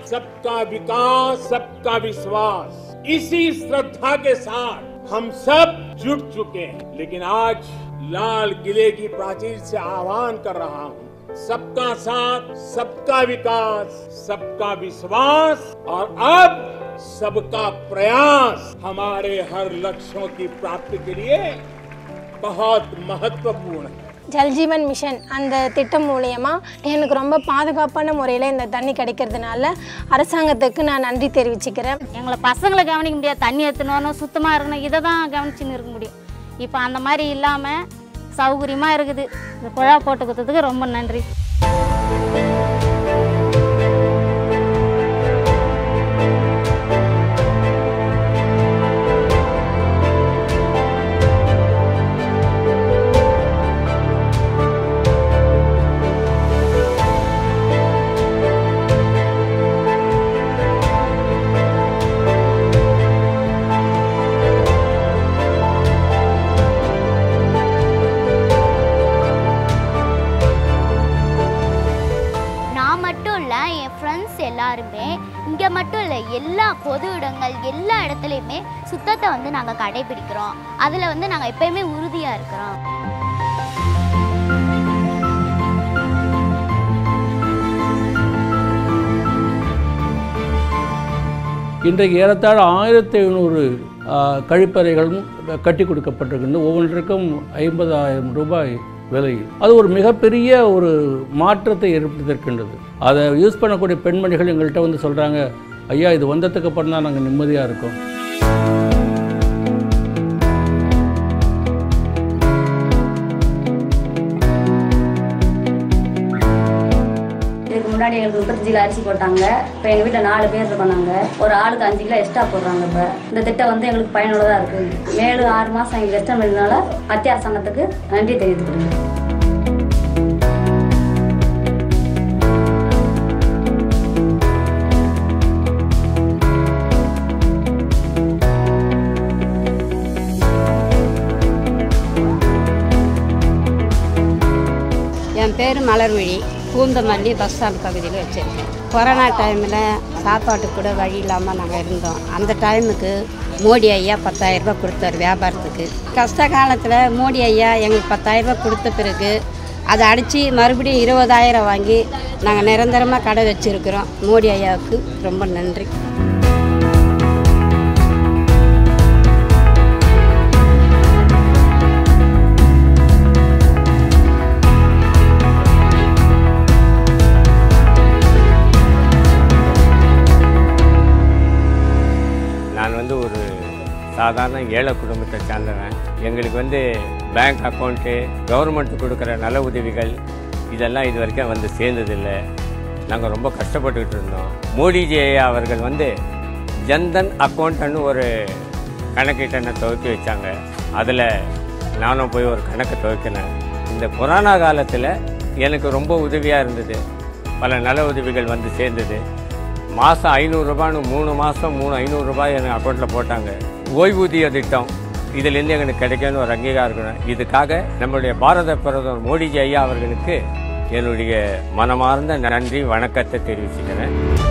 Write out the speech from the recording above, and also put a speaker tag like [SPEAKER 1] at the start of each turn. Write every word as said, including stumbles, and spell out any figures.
[SPEAKER 1] सबका विकास, सबका विश्वास, इसी श्रद्धा के साथ हम सब जुट चुके हैं। लेकिन आज लाल किले की प्राचीर से आह्वान कर रहा हूँ, सबका साथ, सबका विकास, सबका विश्वास और अब सबका प्रयास हमारे हर लक्ष्यों की प्राप्ति के लिए बहुत महत्वपूर्ण है।
[SPEAKER 2] ஜல்ஜீவன் மிஷன் அந்த திட்டம் மூலமாக எனக்கு ரொம்ப பாதுகாப்பான முறையில் இந்த தண்ணி கிடைக்கிறதுனால அரசாங்கத்துக்கு நான் நன்றி தெரிவிச்சுக்கிறேன்.
[SPEAKER 3] எங்களை பசங்களை கவனிக்க முடியாது, தண்ணி எடுத்துனோன்னு சுத்தமாக இருக்கணும், இதை தான் கவனிச்சுன்னு இருக்க முடியும். இப்போ அந்த மாதிரி இல்லாமல் சௌகரியமாக இருக்குது. இந்த குழா போட்டு கொடுத்ததுக்கு ரொம்ப நன்றி.
[SPEAKER 4] எல்லாருமே இங்கே மட்டும் இல்லை, எல்லா பொது இடங்கள் எல்லா இடத்துலையுமே சுத்தத்தை வந்து நாங்கள் கடைபிடிக்கிறோம். அதில் வந்து நாங்கள் எப்பயுமே உறுதியாக இருக்கிறோம்.
[SPEAKER 5] இன்றைக்கு ஏறத்தாழ ஆயிரத்தி எழுநூறு கழிப்பறைகளும் கட்டி கொடுக்கப்பட்டிருக்கின்றன. ஒவ்வொன்றுக்கும் ஐம்பதாயிரம் ரூபாய் விலை. அது ஒரு மிகப்பெரிய ஒரு மாற்றத்தை ஏற்படுத்தியிருக்கின்றது. அதை யூஸ் பண்ணக்கூடிய பெண்மணிகள் எங்கள்கிட்ட வந்து சொல்கிறாங்க, ஐயா இது வந்ததுக்கு அப்புறம் தான் நாங்கள் நிம்மதியாக இருக்கோம்.
[SPEAKER 6] இதுக்கு முன்னாடி எங்களுக்கு முப்பத்தஞ்சு கிலோ அரிசி போட்டாங்க. இப்போ எங்கள் வீட்டில் நாலு பேர் இருக்கோம். நாங்கள் ஒரு ஆளுக்கு அஞ்சு கிலோ எக்ஸ்ட்ரா போடுறாங்க. இப்போ இந்த திட்டம் வந்து எங்களுக்கு பயனுள்ளதாக இருக்குது. மேலும் ஆறு மாதம் எங்களுக்கு எக்ஸ்ட்ரா இருந்ததுனால மத்திய அரசாங்கத்துக்கு நன்றி தெரிவித்துக்கிறேன்.
[SPEAKER 7] என் பேர் மலர்விழி. பூந்தமல்லி பஸ் ஸ்டாண்ட் பகுதியில் வச்சுருக்கேன். கொரோனா டைமில் சாப்பாட்டுக்கு கூட வழி இல்லாமல் நாங்கள் இருந்தோம். அந்த டைமுக்கு மோடி ஐயா பத்தாயிரம் ரூபாய் கொடுத்தார் வியாபாரத்துக்கு. கஷ்ட காலத்தில் மோடி ஐயா எங்களுக்கு பத்தாயிரம் ரூபாய் கொடுத்த பிறகு அதை அடித்து மறுபடியும் இருபதாயிரம் வாங்கி நாங்கள் நிரந்தரமாக கடை வச்சுருக்கிறோம். மோடி ஐயாவுக்கு ரொம்ப நன்றி.
[SPEAKER 8] நான் வந்து ஒரு சாதாரண ஏழை குடும்பத்தை சேர்ந்தவன். எங்களுக்கு வந்து பேங்க் அக்கௌண்ட்டு, கவர்மெண்ட் கொடுக்குற நல உதவிகள் இதெல்லாம் இது வரைக்கும் வந்து சேர்ந்ததில்லை. நாங்கள் ரொம்ப கஷ்டப்பட்டுக்கிட்டு இருந்தோம். மோடிஜி அவர்கள் வந்து ஜன்தன் அக்கௌண்ட்டுன்னு ஒரு கணக்கிட்ட துவக்கி வச்சாங்க. அதில் நானும் போய் ஒரு கணக்கு துவக்கினேன். இந்த கொரோனா காலத்தில் எனக்கு ரொம்ப உதவியாக இருந்தது. பல நல உதவிகள் வந்து சேர்ந்தது. மாதம் ஐநூறுரூபான்னு மூணு மாதம் மூணு ஐநூறுரூபாய் எனக்கு அக்கௌண்ட்டில் போட்டாங்க. ஓய்வூதிய திட்டம் இதிலேருந்து எங்களுக்கு கிடைக்கணும் ஒரு அங்கீகாரம் இருக்கணும். இதுக்காக நம்முடைய பாரத பிரதமர் மோடிஜி ஐயா அவர்களுக்கு என்னுடைய மனமார்ந்த நன்றி வணக்கத்தை தெரிவிச்சுக்கிறேன்.